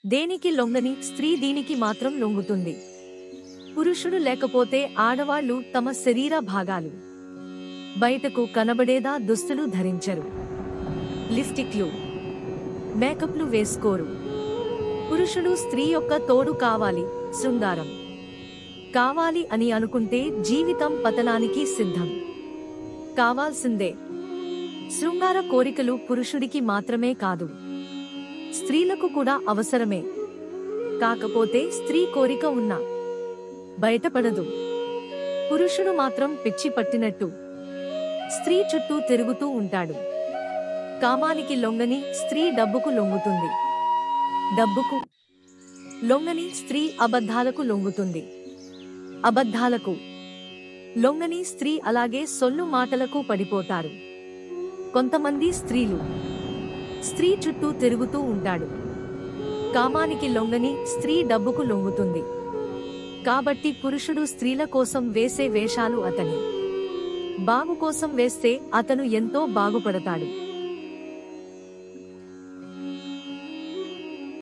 దేనికి లొంగని స్త్రీ దీనికి మాత్రం లొంగుతుంది. పురుషుడు లేకపోతే ఆడవాళ్లు తమ శరీర భాగాలు బయటకు కనబడేదా దుస్తులు ధరించరు. లిప్స్టిక్లు, మేకప్లు వేసుకోరు. పురుషుడు స్త్రీ యొక్క తోడు కావాలి, శృంగారం కావాలి అని అనుకుంటే జీవితం పతనానికి సిద్ధం. కావాల్సిందే. శృంగార కోరికలు పురుషుడికి మాత్రమే కాదు, స్త్రీలకు కూడా అవసరమే. కాకపోతే స్త్రీ కోరిక ఉన్నా బయటపడదు. పురుషుడు మాత్రం పిచ్చి పట్టినట్టు స్త్రీ చుట్టూ తిరుగుతూ ఉంటాడు. కామానికి లొంగని స్త్రీ డబ్బుకు లొంగుతుంది. డబ్బుకు లొంగని స్త్రీ అబద్ధాలకు లొంగుతుంది. అబద్ధాలకు లొంగని స్త్రీ అలాగే సొల్లు మాటలకు పడిపోతారు. కొంతమంది స్త్రీలు స్త్రీ చుట్టూ తిరుగుతూ ఉంటాడు. కామానికి లొంగని స్త్రీ డబ్బుకు లొంగుతుంది. కాబట్టి పురుషుడు స్త్రీల కోసం వేసే వేషాలు అతని బాగు కోసం వేస్తే అతను ఎంతో బాగుపడతాడు.